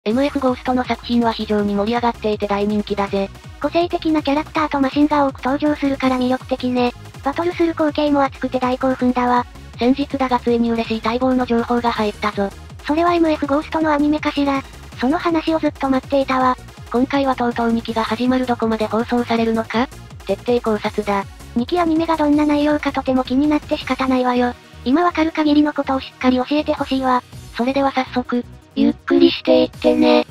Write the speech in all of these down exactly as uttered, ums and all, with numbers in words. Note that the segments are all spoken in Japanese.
エムエフ ゴーストの作品は非常に盛り上がっていて大人気だぜ。 個性的なキャラクターとマシンが多く登場するから魅力的ね。バトルする光景も熱くて大興奮だわ。 先日だがついに嬉しい待望の情報が入ったぞ。 それは エムエフ ゴーストのアニメかしら。その話をずっと待っていたわ。 今回はとうとうにきが始まる。どこまで放送されるのか徹底考察だ。 にきアニメがどんな内容かとても気になって仕方ないわよ。今わかる限りのことをしっかり教えてほしいわ。 それでは早速、ゆっくりしていってね。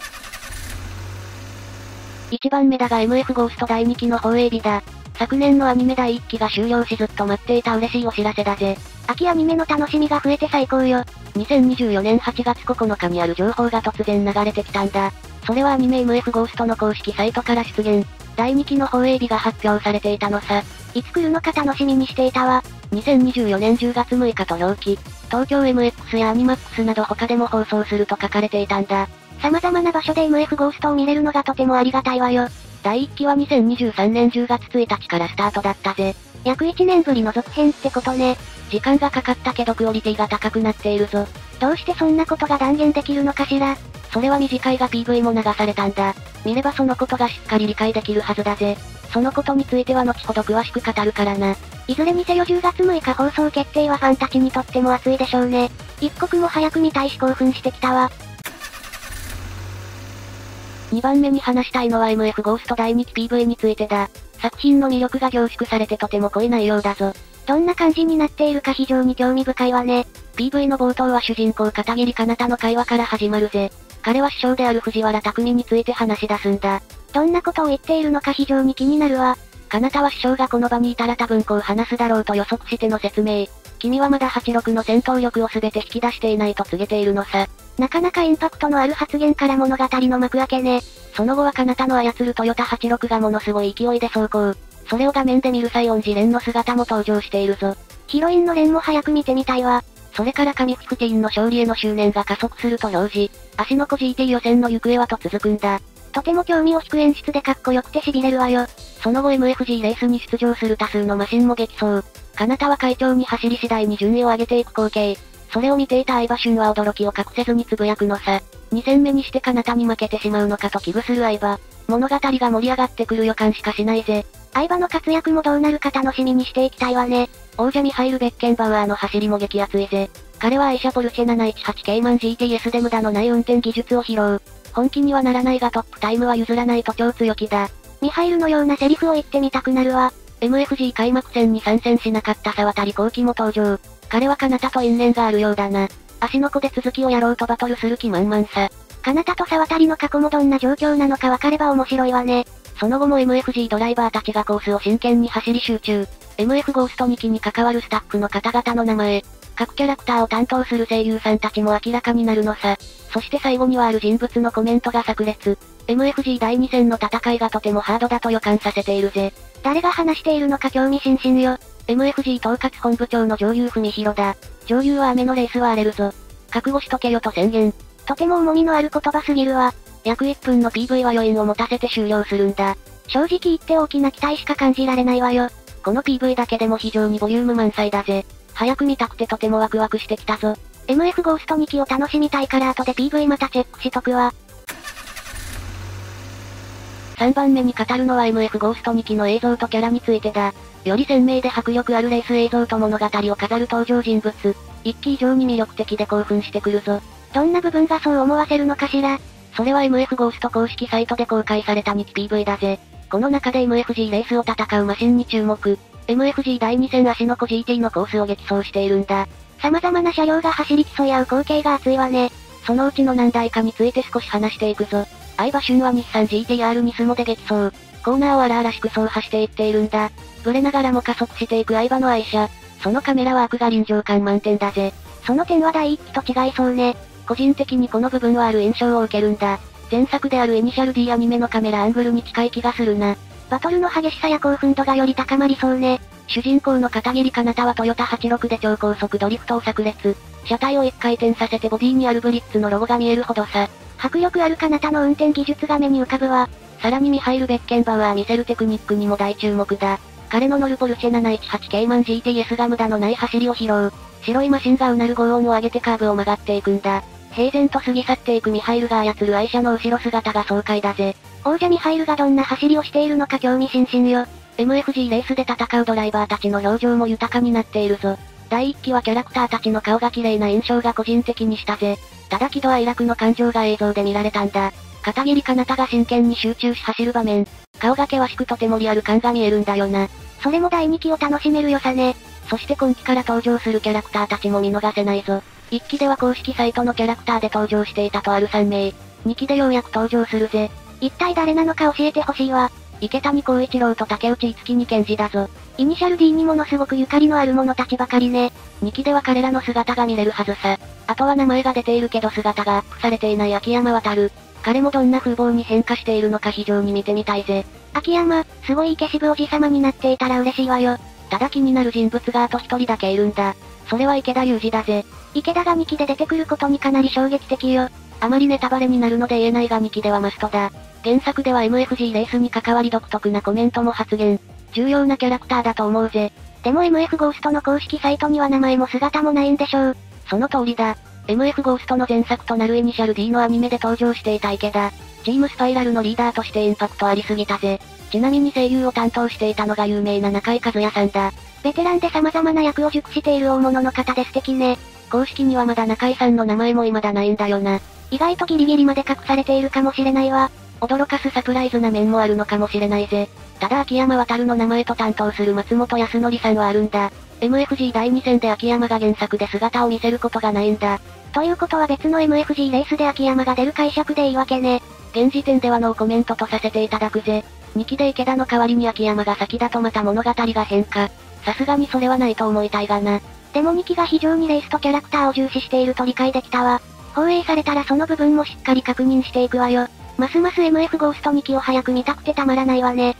いちばんめだが エムエフ ゴーストだいにきの放映日だ。昨年のアニメだいいっきが終了しずっと待っていた嬉しいお知らせだぜ。 秋アニメの楽しみが増えて最高よ。 にせんにじゅうよねんはちがつここのかにある情報が突然流れてきたんだ。それはアニメ エムエフ ゴーストの公式サイトから出現。だいにきの放映日が発表されていたのさ。 いつ来るのか楽しみにしていたわ。 にせんにじゅうよねんじゅうがつむいかと表記。東京 エムエックス やアニマックスなど他でも放送すると書かれていたんだ。 様々な場所で エムエフ ゴーストを見れるのがとてもありがたいわよ。 だいいっきはにせんにじゅうさんねんじゅうがつついたちからスタートだったぜ。 約いちねんぶりの続編ってことね。 時間がかかったけどクオリティが高くなっているぞ。 どうしてそんなことが断言できるのかしら。 それは短いが ピーブイ も流されたんだ。見ればそのことがしっかり理解できるはずだぜ。そのことについては後ほど詳しく語るからな。 いずれにせよじゅうがつむいか放送決定はファンたちにとっても熱いでしょうね。一刻も早く見たいし興奮してきたわ。 にばんめに話したいのは エムエフ ゴーストだいにき ピーブイ についてだ。作品の魅力が凝縮されてとても濃い内容だぞ。 どんな感じになっているか非常に興味深いわね。 ピーブイ の冒頭は主人公片桐かなたの会話から始まるぜ。彼は師匠である藤原匠について話し出すんだ。 どんなことを言っているのか非常に気になるわ。 かなたは師匠がこの場にいたら多分こう話すだろうと予測しての説明。君はまだはちろくの戦闘力を全て引き出していないと告げているのさ。 なかなかインパクトのある発言から物語の幕開けね。 その後はかなたの操るトヨタはちじゅうろくがものすごい勢いで走行。それを画面で見る際恩師レンの姿も登場しているぞ。 ヒロインのレンも早く見てみたいわ。 それから神フィフティーンの勝利への執念が加速すると表示。足の子 ジーティー 予選の行方はと続くんだ。 とても興味を引く演出でかっこよくて痺れるわよ。 その後 エムエフジー レースに出場する多数のマシンも激走。かなたは快調に走り次第に順位を上げていく光景。それを見ていた相葉俊は驚きを隠せずにつぶやくのさ。に戦目にしてかなたに負けてしまうのかと危惧する相葉。物語が盛り上がってくる予感しかしないぜ。 相葉の活躍もどうなるか楽しみにしていきたいわね。 王者ミハイル・ベッケンバウアーの走りも激アツいぜ。彼は愛車ポルシェなないちはちケイマン ジーティーエス で無駄のない運転技術を披露。本気にはならないがトップタイムは譲らないと超強気だ。 ミハイルのようなセリフを言ってみたくなるわ。 エムエフジー 開幕戦に参戦しなかった沢渡幸輝も登場。彼はかなたと因縁があるようだな。足の子で続きをやろうとバトルする気満々さ。 かなたと沢渡の過去もどんな状況なのかわかれば面白いわね。 その後も エムエフジー ドライバーたちがコースを真剣に走り集中。エムエフ ゴーストにきに関わるスタッフの方々の名前。各キャラクターを担当する声優さんたちも明らかになるのさ。そして最後にはある人物のコメントが炸裂。エムエフジー だいに戦の戦いがとてもハードだと予感させているぜ。 誰が話しているのか興味津々よ。 エムエフジー 統括本部長の上優文弘だ。上優は雨のレースは荒れるぞ。覚悟しとけよと宣言。 とても重みのある言葉すぎるわ。 約いっぷんの ピーブイ は余韻を持たせて終了するんだ。 正直言って大きな期待しか感じられないわよ。 この ピーブイ だけでも非常にボリューム満載だぜ。早く見たくてとてもワクワクしてきたぞ。 エムエフ ゴーストにきを楽しみたいから後で ピーブイ またチェックしとくわ。 さんばんめに語るのは エムエフ ゴーストにきの映像とキャラについてだ。より鮮明で迫力あるレース映像と物語を飾る登場人物。いっき以上に魅力的で興奮してくるぞ。 どんな部分がそう思わせるのかしら。 それは エムエフ ゴースト公式サイトで公開されたにき ピーブイ だぜ。この中で エムエフジー レースを戦うマシンに注目。エムエフジー だいに戦足の子 ジーティー のコースを激走しているんだ。 様々な車両が走り競い合う光景が熱いわね。 そのうちの何台かについて少し話していくぞ。相葉俊は日産 ジーティーアール ニスモで激走。コーナーを荒々しく走破していっているんだ。ブレながらも加速していく相葉の愛車。そのカメラワークが臨場感満点だぜ。 その点はだいいっきと違いそうね。 個人的にこの部分はある印象を受けるんだ。前作であるイニシャル D アニメのカメラアングルに近い気がするな。 バトルの激しさや興奮度がより高まりそうね。 主人公の片桐かなたはトヨタはちじゅうろくで超高速ドリフトを炸裂。車体を一回転させてボディにあるブリッツのロゴが見えるほどさ。 迫力あるかなたの運転技術が目に浮かぶわ。 さらにミハイル・ベッケンバウアー見せるテクニックにも大注目だ。彼の乗るポルシェなないちはちケイマン ジーティーエス が無駄のない走りを披露。白いマシンがうなる轟音を上げてカーブを曲がっていくんだ。 平然と過ぎ去っていくミハイルが操る愛車の後ろ姿が爽快だぜ。 王者ミハイルがどんな走りをしているのか興味津々よ。 エムエフジー レースで戦うドライバーたちの表情も豊かになっているぞ。だいいっきはキャラクターたちの顔が綺麗な印象が個人的にしたぜ。ただ喜怒哀楽の感情が映像で見られたんだ。片桐かなたが真剣に集中し走る場面。顔が険しくとてもリアル感が見えるんだよな。 それもだいにきを楽しめる良さね。 そして今期から登場するキャラクターたちも見逃せないぞ。いっきでは公式サイトのキャラクターで登場していたとあるさんめい。にきでようやく登場するぜ。 一体誰なのか教えてほしいわ。 池谷光一郎と竹内樹に健二だぞ。 イニシャル D にものすごくゆかりのある者たちばかりね。 にきでは彼らの姿が見れるはずさ。あとは名前が出ているけど姿がアップされていない秋山渉。彼もどんな風貌に変化しているのか非常に見てみたいぜ。 秋山、すごいイケ渋おじさまになっていたら嬉しいわよ。 ただ気になる人物があと一人だけいるんだ。それは池田裕二だぜ。 池田がにきで出てくることにかなり衝撃的よ。 あまりネタバレになるので言えないがにきではマストだ。原作では エムエフジー レースに関わり独特なコメントも発言。重要なキャラクターだと思うぜ。 でも エムエフ ゴーストの公式サイトには名前も姿もないんでしょう。 その通りだ。エムエフ ゴーストの前作となるイニシャル D のアニメで登場していた池田。チームスパイラルのリーダーとしてインパクトありすぎたぜ。ちなみに声優を担当していたのが有名な中井和也さんだ。 ベテランで様々な役を熟している大物の方で素敵ね。 公式にはまだ中井さんの名前も未だないんだよな。 意外とギリギリまで隠されているかもしれないわ。 驚かすサプライズな面もあるのかもしれないぜ。ただ秋山渉の名前と担当する松本康則さんはあるんだ。エムエフジー だいに戦で秋山が原作で姿を見せることがないんだ。 ということは別の エムエフジー レースで秋山が出る解釈でいいわけね。 現時点ではノーコメントとさせていただくぜ。にきで池田の代わりに秋山が先だとまた物語が変化。さすがにそれはないと思いたいがな。 でもにきが非常にレースとキャラクターを重視していると理解できたわ。放映されたらその部分もしっかり確認していくわよ。ますます エムエフ ゴーストにきを早く見たくてたまらないわね。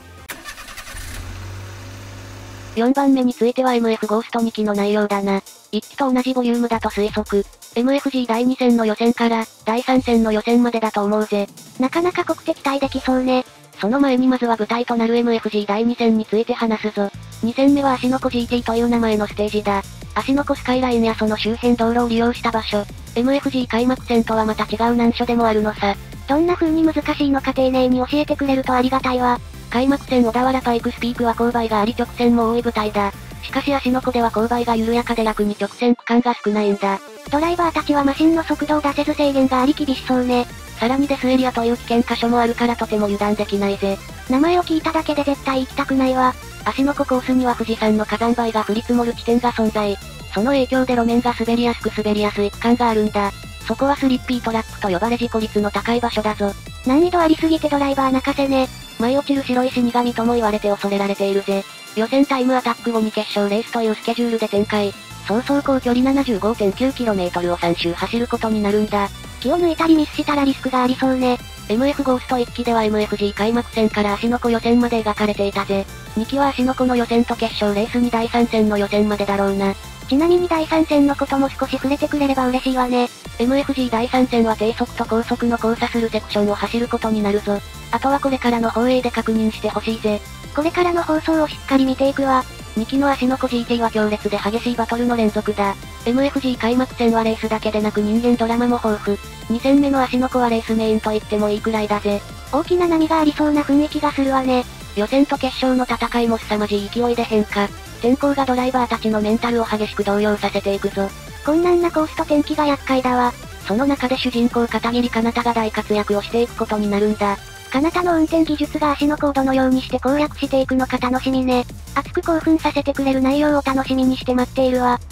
よんばんめについては エムエフ ゴーストにきの内容だな。いっきと同じボリュームだと推測。エムエフジー だいに戦の予選から、だいさん戦の予選までだと思うぜ。 なかなか国敵対できそうね。 その前にまずは舞台となる エムエフジー だいに戦について話すぞ。に戦目は芦ノ湖 ジーティー という名前のステージだ。芦ノ湖スカイラインやその周辺道路を利用した場所。エムエフジー 開幕戦とはまた違う難所でもあるのさ。 どんな風に難しいのか丁寧に教えてくれるとありがたいわ。 開幕戦小田原パイクスピークは勾配があり直線も多い舞台だ。しかし芦ノ湖では勾配が緩やかで楽に直線区間が少ないんだ。 ドライバーたちはマシンの速度を出せず制限があり厳しそうね。 さらにデスエリアという危険箇所もあるからとても油断できないぜ。 名前を聞いただけで絶対行きたくないわ。 芦ノ湖コースには富士山の火山灰が降り積もる地点が存在。その影響で路面が滑りやすく滑りやすい区間があるんだ。そこはスリッピートラックと呼ばれ事故率の高い場所だぞ。 難易度ありすぎてドライバー泣かせね。 舞い落ちる白い死神とも言われて恐れられているぜ。予選タイムアタック後に決勝レースというスケジュールで展開。そうそう高距離 ななじゅうごてんきゅうキロメートル をさん周走ることになるんだ。 気を抜いたりミスしたらリスクがありそうね。 エムエフ ゴーストいっきでは エムエフジー 開幕戦から芦ノ湖予選まで描かれていたぜ。にきは芦ノ湖の予選と決勝レースにだいさん戦の予選までだろうな。 ちなみにだいさん戦のことも少し触れてくれれば嬉しいわね。 エムエフジー だいさん戦は低速と高速の交差するセクションを走ることになるぞ。あとはこれからの放映で確認してほしいぜ。 これからの放送をしっかり見ていくわ。 にきの芦ノ湖 ジーティー は強烈で激しいバトルの連続だ。エムエフジー 開幕戦はレースだけでなく人間ドラマも豊富。に戦目の芦ノ湖はレースメインと言ってもいいくらいだぜ。 大きな波がありそうな雰囲気がするわね。 予選と決勝の戦いも凄まじい勢いで変化。天候がドライバーたちのメンタルを激しく動揺させていくぞ。 困難なコースと天気が厄介だわ。 その中で主人公片桐かなたが大活躍をしていくことになるんだ。 かなたの運転技術が芦ノ湖をどのようにして攻略していくのか楽しみね。熱く興奮させてくれる内容を楽しみにして待っているわ。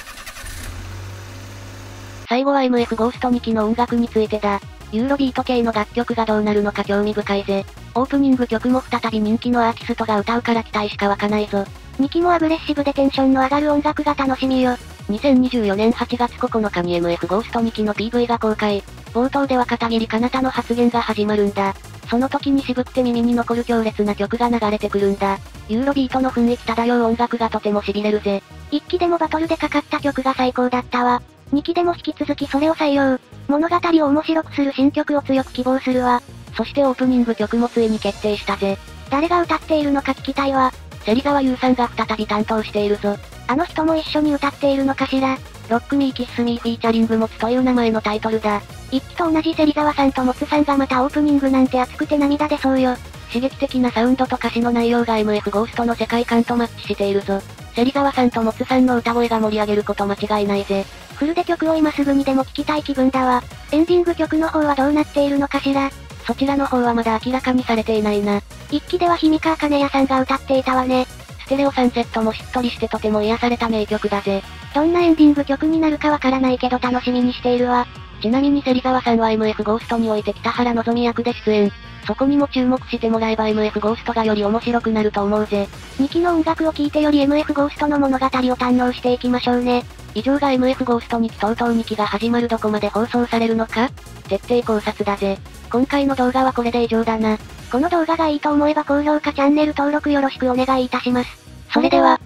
最後は エムエフ ゴーストにきの音楽についてだ。ユーロビート系の楽曲がどうなるのか興味深いぜ。オープニング曲も再び人気のアーティストが歌うから期待しか湧かないぞ。 にきもアグレッシブでテンションの上がる音楽が楽しみよ。 にせんにじゅうよねんはちがつここのかに エムエフ ゴーストにきの ピーブイ が公開。冒頭では片桐かなたの発言が始まるんだ。その時に渋くて耳に残る強烈な曲が流れてくるんだ。ユーロビートの雰囲気漂う音楽がとても痺れるぜ。 いっきでもバトルでかかった曲が最高だったわ。にきでも引き続きそれを採用。物語を面白くする新曲を強く希望するわ。 そしてオープニング曲もついに決定したぜ。 誰が歌っているのか聞きたいわ。 芹沢優さんが再び担当しているぞ。 あの人も一緒に歌っているのかしら。 ロックミーキッスミーフィーチャリングモツという名前のタイトルだ。 一期と同じ芹沢さんとモツさんがまたオープニングなんて熱くて涙出そうよ。 刺激的なサウンドと歌詞の内容が エムエフ ゴーストの世界観とマッチしているぞ。芹沢さんとモツさんの歌声が盛り上げること間違いないぜ。 フルで曲を今すぐにでも聴きたい気分だわ。エンディング曲の方はどうなっているのかしら。 そちらの方はまだ明らかにされていないな。 一期では氷見川金谷さんが歌っていたわね。 ステレオサンセットもしっとりしてとても癒された名曲だぜ。 どんなエンディング曲になるかわからないけど楽しみにしているわ。 ちなみに芹沢さんは エムエフ ゴーストにおいて北原のぞみ役で出演。そこにも注目してもらえば エムエフ ゴーストがより面白くなると思うぜ。 にきの音楽を聴いてより エムエフ ゴーストの物語を堪能していきましょうね。 以上が エムエフ ゴーストにきとうとうにきが始まるどこまで放送されるのか徹底考察だぜ。今回の動画はこれで以上だな。 この動画がいいと思えば高評価チャンネル登録よろしくお願いいたします。それでは。